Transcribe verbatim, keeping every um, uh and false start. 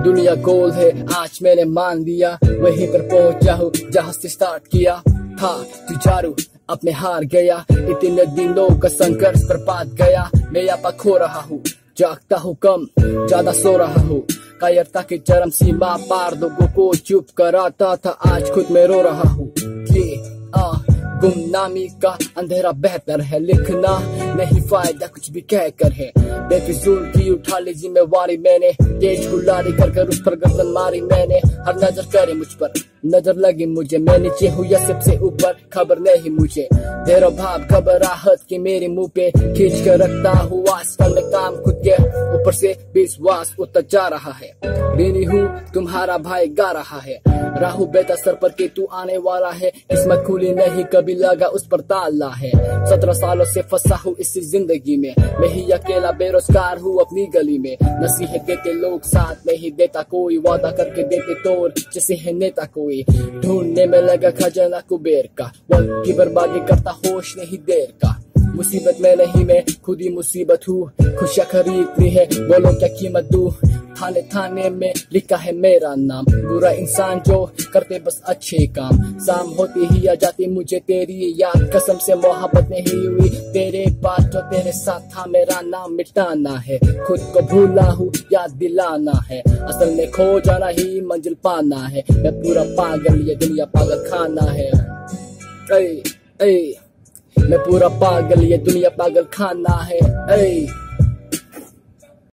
दुनिया गोल है आज मैंने मान लिया, वहीं पर पहुंचा हूँ जहाँ से स्टार्ट किया था। जुझारू अब मैं हार गया, इतने दिनों का संघर्ष बर्बाद गया। मैं यहाँ खो रहा हूँ, जागता हूँ कम, ज्यादा सो रहा हूँ। कायरता की चरम सीमा पार लोगों को चुप कराता था, आज खुद में रो रहा हूँ। ये आ गुमनामी का अंधेरा बेहतर है, लिखना नहीं फायदा कुछ भी कह कर है। बेफिजूल की उठा ली जिम्मेवारी मैंने, तेज गुलारी कर कर उस पर गर्दन मारी मैंने। हर नजर करे मुझ पर, नजर लगी मुझे, मैं नीचे हूँ या सबसे ऊपर खबर नहीं मुझे। तेरा भाव घबराहट के मेरे मुंह पे खींच कर रखता हूँ, आजकल मैं काम खुद के ऊपर से विश्वास उतर जा रहा है। बेनी हूँ तुम्हारा भाई गा रहा है, राहु बेटा सर पर के तू आने वाला है। किस्मत खुली नहीं कभी लगा उस पर ताला है, सत्रह सालों से फंसा हूँ इस जिंदगी में। मैं ही अकेला बेरोजगार हूँ अपनी गली में, नसीहत देते लोग साथ नहीं देता कोई, वादा करके देते तोड़ जैसे है नेता कोई। ढूंढने में लगा खजाना कुबेर का, वक्त की बर्बादी करता होश नहीं देर का। मुसीबत में नहीं मैं खुद ही मुसीबत हूँ, खुशियाँ खरीदनी है बोलो क्या कीमत दूं। थाने थाने में लिखा है मेरा नाम, बुरा इंसान जो करते बस अच्छे काम। शाम होती ही आ जाती मुझे तेरी याद, कसम से मोहब्बत नहीं हुई तेरे पास जो तेरे साथ था। मेरा नाम मिटाना है, खुद को भूला हूँ याद दिलाना है, असल में खो जाना ही मंजिल पाना है। मैं पूरा पागल ये दुनिया पागल खाना है, ऐ ऐ मैं पूरा पागल ये दुनिया पागल खाना है। ऐ